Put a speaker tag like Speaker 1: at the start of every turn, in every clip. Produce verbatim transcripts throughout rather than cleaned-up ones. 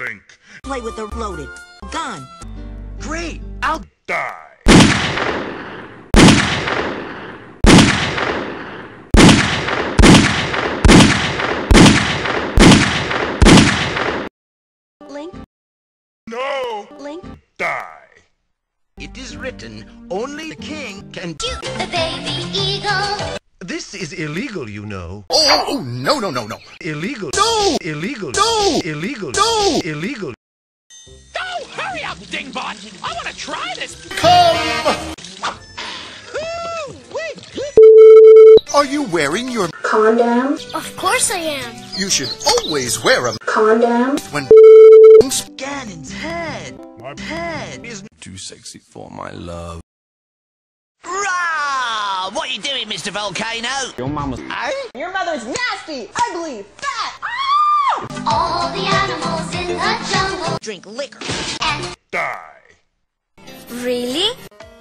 Speaker 1: Link.
Speaker 2: Play with a loaded gun.
Speaker 3: Great! I'll
Speaker 1: Die.
Speaker 2: Link,
Speaker 1: No!
Speaker 2: Link.
Speaker 1: Die.
Speaker 3: It is written, only the king can
Speaker 4: Shoot the baby eagle.
Speaker 5: This is illegal, you know.
Speaker 6: Oh, oh, no, no, no, no.
Speaker 5: Illegal.
Speaker 6: No!
Speaker 5: Illegal.
Speaker 6: No!
Speaker 5: Illegal.
Speaker 6: No!
Speaker 5: Illegal.
Speaker 7: Oh, hurry up, dingbot! I want to try this!
Speaker 6: Come! Are you wearing your
Speaker 4: Condom. Of course I am.
Speaker 6: You should always wear them
Speaker 4: Condom.
Speaker 6: when
Speaker 3: Gannon's head.
Speaker 1: My
Speaker 3: Head is
Speaker 6: too sexy for my love.
Speaker 3: Rah! What are you doing, Mister Volcano?
Speaker 8: Your mama's...
Speaker 3: Eh?
Speaker 9: Your mother's nasty, ugly, fat.
Speaker 4: All the animals in the jungle.
Speaker 3: Drink liquor.
Speaker 4: And
Speaker 1: Die.
Speaker 4: really?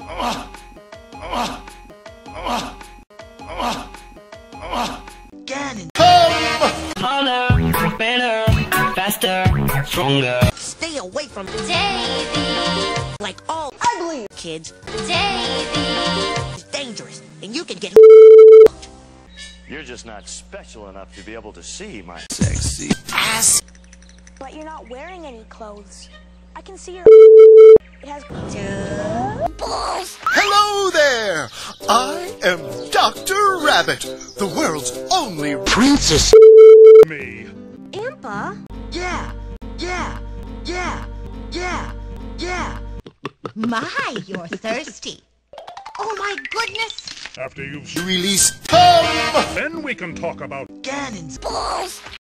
Speaker 3: Gannon.
Speaker 8: Harder, better, faster, stronger.
Speaker 3: Stay away from
Speaker 4: Davey.
Speaker 3: like all
Speaker 9: Ugly.
Speaker 3: kids.
Speaker 4: Davey.
Speaker 3: It's dangerous, and you can get
Speaker 10: You're just not special enough to be able to see my
Speaker 6: Sexy.
Speaker 3: ass.
Speaker 11: But you're not wearing any clothes. I can see your It has
Speaker 3: Balls.
Speaker 6: Hello there! I am Doctor Rabbit, the world's only princess.
Speaker 1: Me.
Speaker 2: Impa?
Speaker 3: Yeah, yeah, yeah, yeah, yeah.
Speaker 2: My, you're thirsty. Oh my goodness.
Speaker 1: After you've...
Speaker 6: Release. Come!
Speaker 1: Then we can talk about...
Speaker 3: Gannon's balls.